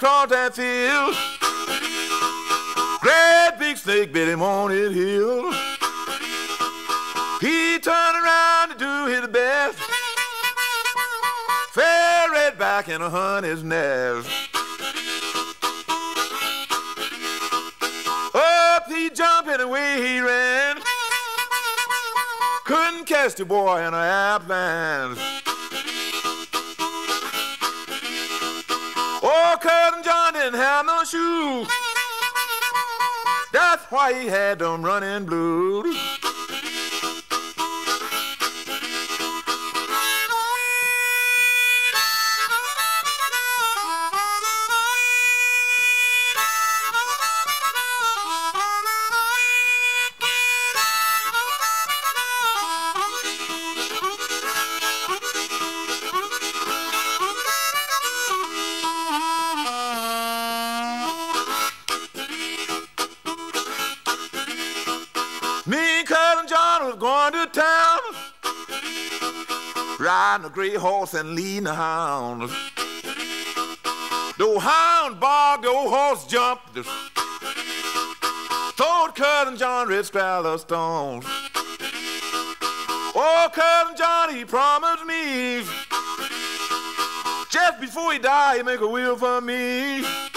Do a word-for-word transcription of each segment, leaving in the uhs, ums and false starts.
across that field. Great big snake bit him on his heel. He turned around to do his best. Fell right back in a honey's nest. Up he jumped and away he ran. Couldn't catch the boy in a avalanche. Oh, Cousin John didn't have no shoes. That's why he had them running blues. Me and Cousin John was going to town, riding a gray horse and leading the hounds. The old hound barked, the old horse jumped, throwed Cousin John red straddle stones. Oh, Cousin John, he promised me, just before he died, he'd make a will for me.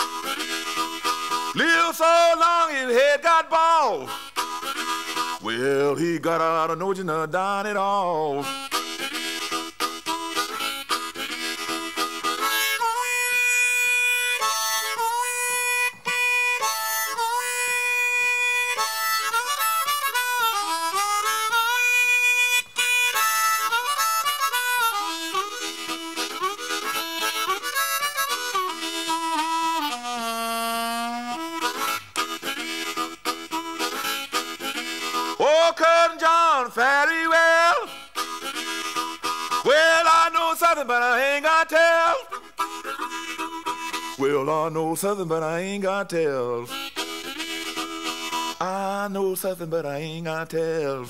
Lived so long his head got bald. Well, he got out of notion of dying it all. Oh, Cousin John, very well. Well, I know something, but I ain't got to tell. Well, I know something, but I ain't got to tell. I know something, but I ain't got to tell.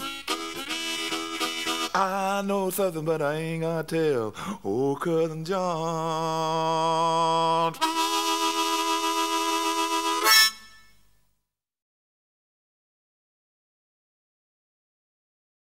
I know something, but I ain't got to tell. Oh, Cousin John.